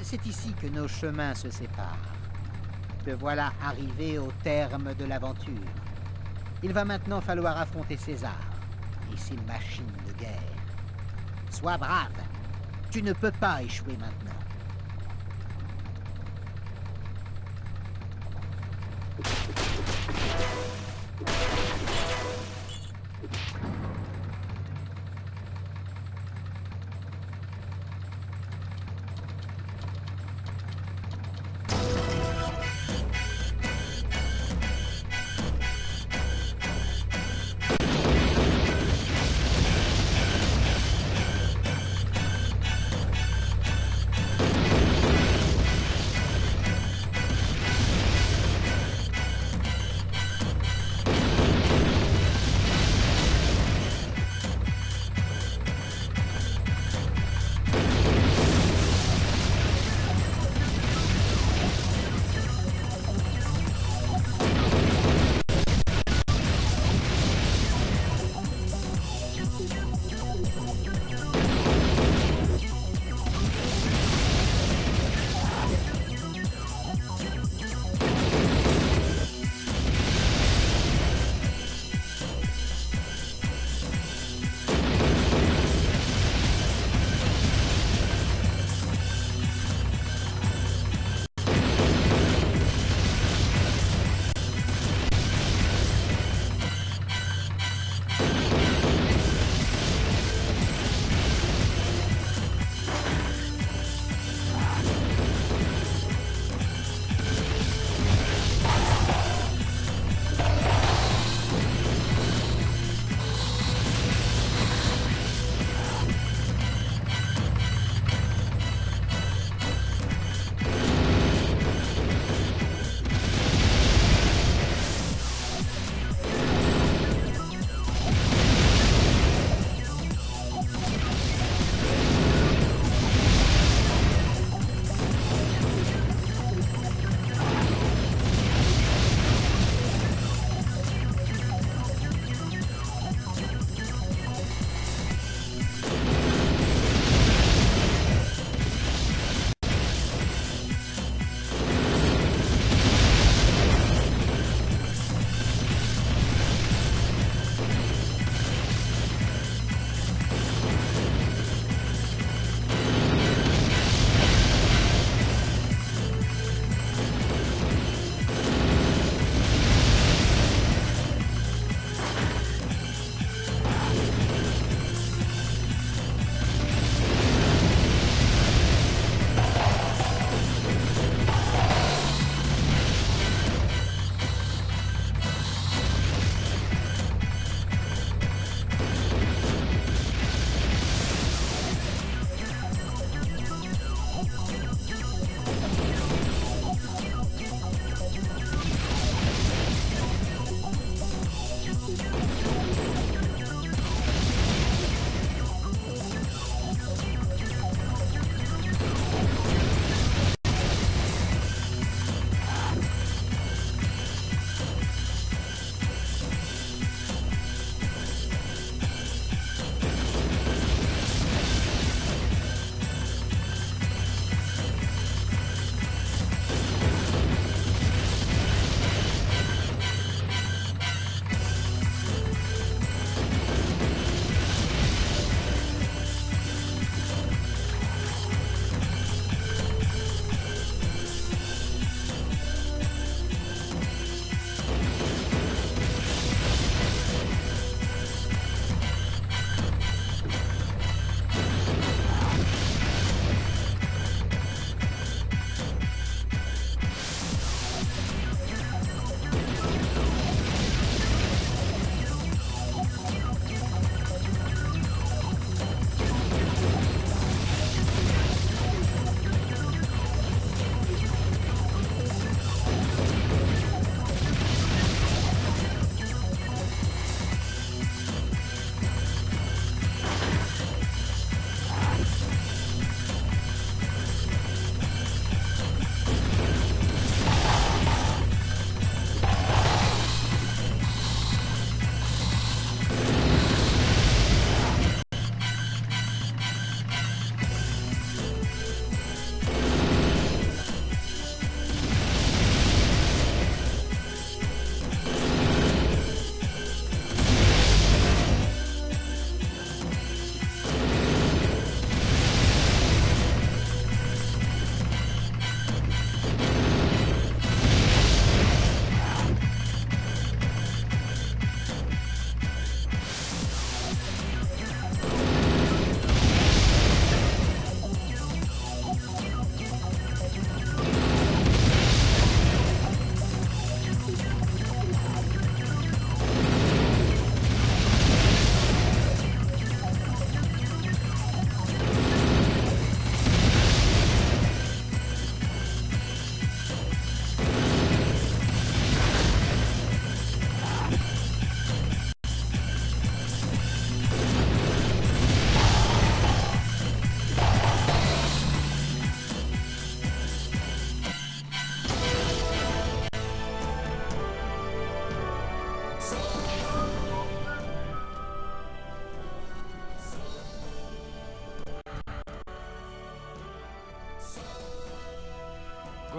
C'est ici que nos chemins se séparent. Te voilà arrivé au terme de l'aventure. Il va maintenant falloir affronter César et ses machines de guerre. Sois brave. Tu ne peux pas échouer maintenant.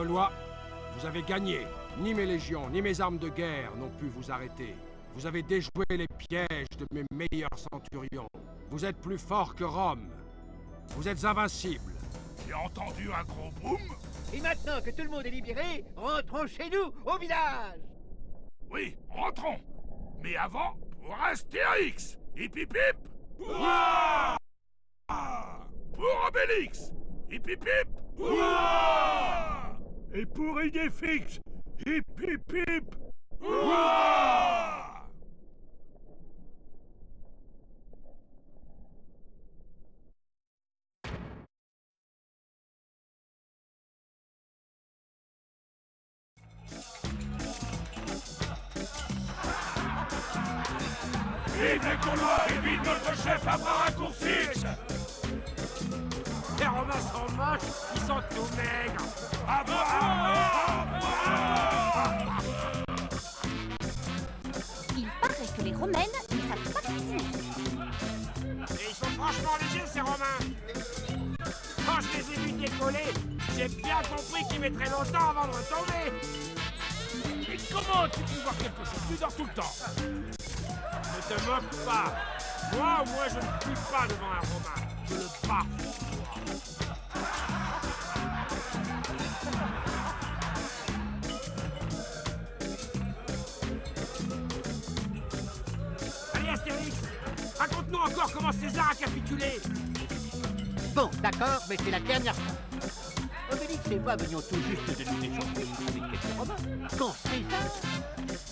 Gaulois, vous avez gagné. Ni mes légions, ni mes armes de guerre n'ont pu vous arrêter. Vous avez déjoué les pièges de mes meilleurs centurions. Vous êtes plus forts que Rome. Vous êtes invincibles. J'ai entendu un gros boom. Et maintenant que tout le monde est libéré, rentrons chez nous, au village. Oui, rentrons. Mais avant, pour Astérix. Hip hip hip. Hurrah! Pour Obélix. Hip hip hip. Hurrah! Et pour Idéfix. Hip hip hip. Hurrah! Vive les Gaulois et vive notre chef à bras raccourcis! Les Romains sont moches, ils sont tout maigres. À Il paraît que les Romaines ne savent pas cuisiner. Et ils sont franchement légers, ces Romains. Quand je les ai vus décoller, j'ai bien compris qu'ils mettraient longtemps avant de retomber. Mais comment tu peux voir quelque chose? Tu dors tout le temps. Ne te moque pas. Moi, au moins, je ne pue pas devant un Romain. Je le bats. Allez, Astérix, raconte-nous encore comment César a capitulé. Bon, d'accord, mais c'est la dernière fois. Obélix et moi venions tout juste de nous échanger avec quelques Romains. Quand César